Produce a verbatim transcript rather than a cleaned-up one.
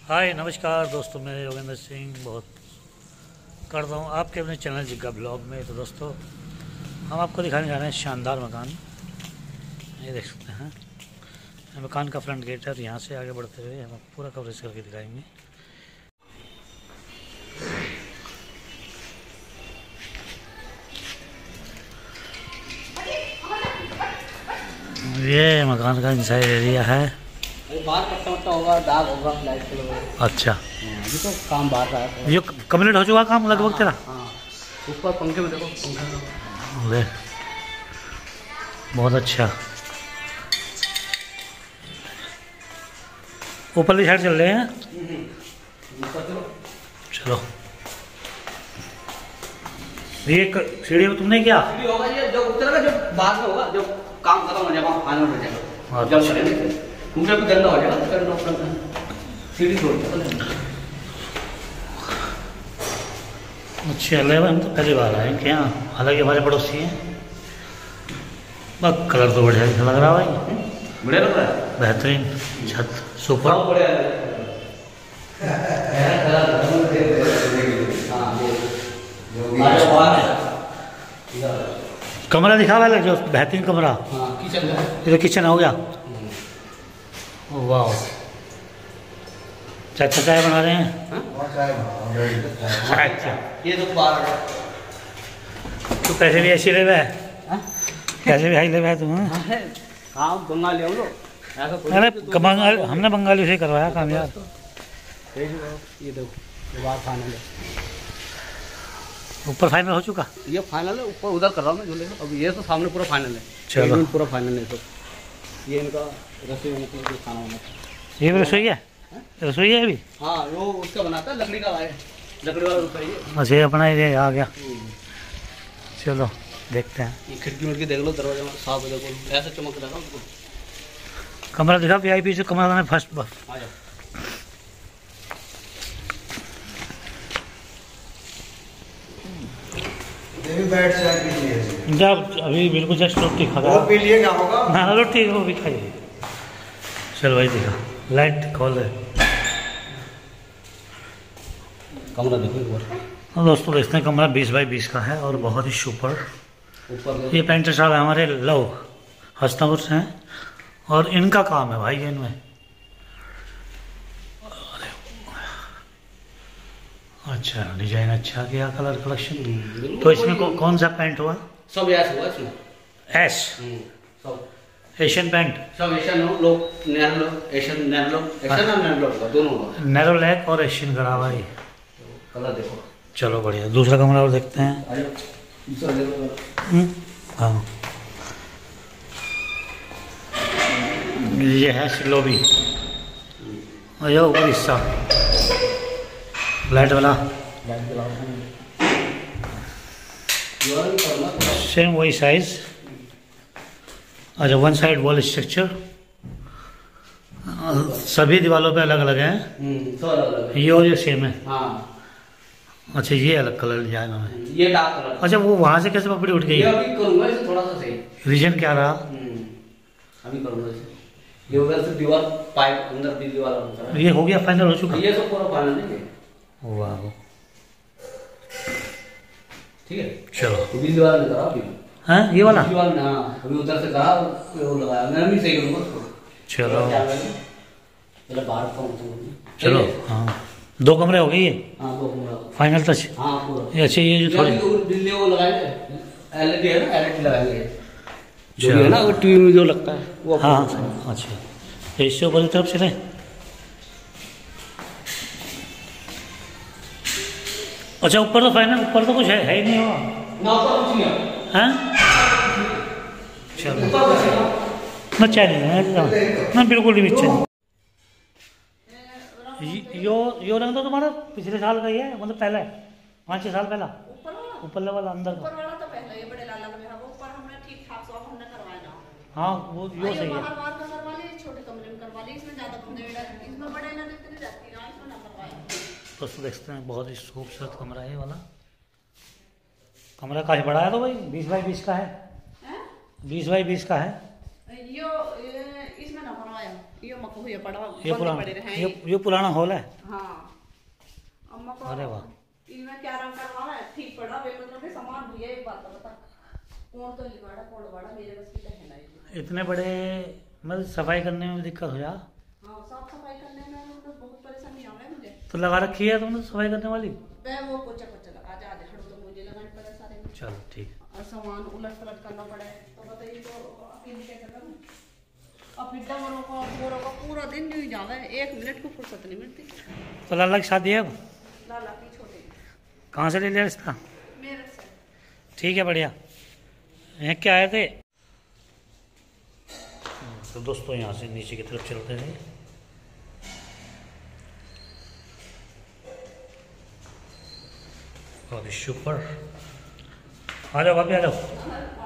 हाय नमस्कार दोस्तों, मैं योगेंद्र सिंह बहुत करता हूँ आपके अपने चैनल जिग्गा ब्लॉग में। तो दोस्तों हम आपको दिखाने जा रहे हैं शानदार मकान। ये देख सकते हैं मकान का फ्रंट गेट है। यहाँ से आगे बढ़ते हुए हम आपको पूरा कवरेज करके दिखाएंगे। ये मकान का इनसाइड एरिया है। बाहर कट्टा वट्टा होगा, दाग होगा, लाइट होगा। अच्छा, ये तो काम बाहर का है। ये कंप्लीट हो चुका काम लगभग तेरा? हाँ, ऊपर पंखे में देखो, पंखे ले बहुत अच्छा। ऊपर की साइड चल रहे हैं। चलो ये सीढ़ी में तुमने क्या होगा, ये जो उतरेगा जो बाहर में होगा, जो काम खत्म हो जाएगा, फाइनल हो जाएगा। जब चलेंगे मुझे भी गंदा हो जाएगा, सीढ़ी छोड़ देगा। अच्छा ले हम तो पहली बार आए क्या, हालांकि हमारे पड़ोसी हैं। बस कलर तो बढ़िया लग रहा है भाई, बढ़िया लग रहा है, बेहतरीन छत सुपर। कमरा दिखा वाला जो बेहतरीन कमरा। किचन है, ये तो किचन हो गया। वाह, चाचा चाय बना रहे हैं। अच्छा, ये तो बाहर है। तो पैसे भी ऐसे ले गए, पैसे भी हाई ले गए तुम। काम बंगाली हम लोग, अरे बंगाली, हमने बंगाली से करवाया काम यार। ये देखो बाहर फाइनल है, ऊपर फाइनल हो चुका। ये फाइनल है, ऊपर उधर कर रहा हूँ मैं झूले। अब ये तो सामने पूरा फाइनल है। चलो पूरा फाइनल है। तो ये इनका रसोई होने के लिए खाना होना। ये भी रसोई है, रसोई है अभी। हाँ, वो उसका बनाता है, लकड़ी का है, लकड़ी वाला रसोई है। अच्छा, ये अपना ये आ गया। चलो देखते हैं। ये खिड़की मिड़की देख लो, दरवाजा में साफ है, देखो ऐसा चमक रहा है उसको। कमरा दिखा, वी आई पी से कमरा था फर्स्ट बस। आ जाओ। बैठ जाए जब अभी बिल्कुल जस्ट रोटी खा रहा पी लिए क्या होगा ना, रोटी वो भी खाइए। चल भाई दिखा, लाइट खोल है। कमरा देखो एक बार। और दोस्तों देखते हैं, कमरा बीस बाई बीस का है और बहुत ही सुपर। ऊपर ये पेंटर साहब हमारे लव हस्तनपुर से हैं और इनका काम है भाई इनमें। अच्छा, डिजाइन अच्छा किया, कलर कलेक्शन। तो इसमें कौ, कौन सा पेंट हुआ? सब ऐसा हुआ इसमें। एस सब एशियन पेंट, सब एशियन लोग, नैरो लोग, एशियन नैरो लोग, एशियन और नैरो लोग दोनों होगा। नैरो लैक और एशियन करा भाई। कलर देखो। चलो बढ़िया, दूसरा कमरा और देखते हैं। दूसरा देखो। हम्म, हाँ ये है सिलोबी और ये ऊपर हिस्सा लाइट वाला, सेम वही साइज। अच्छा, वन साइड वॉल स्ट्रक्चर, सभी दीवारों पे अलग अलग हैं। ये और ये सेम है। हाँ। अच्छा, ये अलग कलर डिजाइन है। ये डार्क कलर। अच्छा, वो वहां से कैसे पपड़ी उठ गई? ये अभी करूंगा इसे थोड़ा सा सही। रीजन क्या रहा? अभी करूंगा इसे। ये उधर से दीवार पाइप अंदर भी दीवार अंदर। ये हो गया, फाइनल हो चुका। ये सब पूरा फाइनल है। वाह, ठीक है। चलो बीस दीवार में करा अभी। हाँ ये वाला। दीवार में, हाँ अभी उधर से करा, वो लगाया मैं भी सही करूंगा उसको। चलो पहले बाहर का। चलो, हाँ दो कमरे हो गए ये। हाँ दो कमरा फाइनल टच। हाँ पूरा। ये अच्छे, ये जो थोड़ी बिजली वो लगाएंगे, एलईडी है ना, एलईडी लगाएंगे जो है ना, वो टीवी में जो लगता है वो। हाँ हाँ। अच्छा, इससे ऊपर की तरफ चले। अच्छा, ऊपर तो फाइनल, ऊपर तो कुछ है, है ही नहीं हुआ ना, ऊपर कुछ नहीं है। हैं? चलो ना, चाहिए नहीं ना, बिल्कुल भी चाहिए। यो यो रंग तो तुम्हारा पिछले साल का ही है, मतलब पहले पाँच छः साल पहला। ऊपर वाला अंदर का। ऊपर वाला तो पहले ये बड़े लाल लग रहा है, वो ऊपर हमने ठीक ठाक सॉफ्ट हमने करवाया ना। हाँ वो यो सही है। बाहर बाहर का करवा लिए, छोटे कमरे में करवा लिए, इसमें ज्यादा बंदे इसमें बड़े ना इतनी जाती ना, इसमें ना करवाया। दोस्तों देखते हैं, बहुत ही खूबसूरत कमरा है ये वाला। कमरा काफी बड़ा है तो भाई, बीस बाई बीस का है। बीस बाई बीस का है। यो इसमें ना बनवाया। ये मको हुआ पड़ा ये बंद पुराना पड़े रहे ये ये पुराना हॉल है। हाँ अम्मा को अरे वाह। इनमें क्या रंग करवाना है ठीक पड़ा वे मतलब कि सामान भैया एक बात बता कौन तो लिवाड़ा कौन वाड़ा मेरे बस की है नहीं। इतने बड़े मतलब सफाई करने में दिक्कत हो जा। हाँ साफ सफाई करने में मतलब बहुत परेशानी आ रहा है मुझे। तो लगा रखी है तुमने सफाई करने वाली? मैं वो पोछा पोछा लगा जा आज हड़ो तो मुझे लगाने पड़े सारे में। चलो ठीक है। और सामान उलट पलट करना पड़े तो बताइए तो अकेले कैसे करूँ। अब फिर डमरों का गोरों का पूरा दिन नहीं जावे एक मिनट को फुर्सत नहीं मिलती। तो लाला की शादी है अब? लाला की छोटी कहाँ से ले लिया रिश्ता? मेरे से। ठीक है बढ़िया। यहाँ क्या आए थे? तो दोस्तों यहाँ से नीचे की तरफ चलते हैं। और सुपर आ जाओ भाभी आ जाओ।